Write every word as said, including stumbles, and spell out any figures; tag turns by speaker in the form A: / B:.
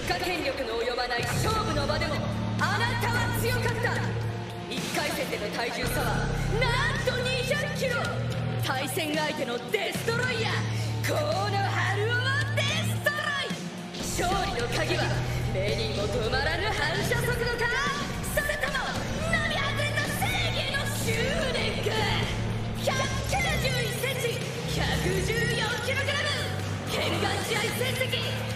A: 下権力の及ばない勝負の場でもあなたは強かった。いっかい戦での体重差はなんとにひゃくキロ。対戦相手のデストロイヤー河野晴夫をデストロイ。勝利の鍵は目にも止まらぬ反射速度か、それとも並外れた正義の執念か。ひゃくきゅうじゅういっセンチ、ひゃくじゅうよんキログラム、剣眼試合戦績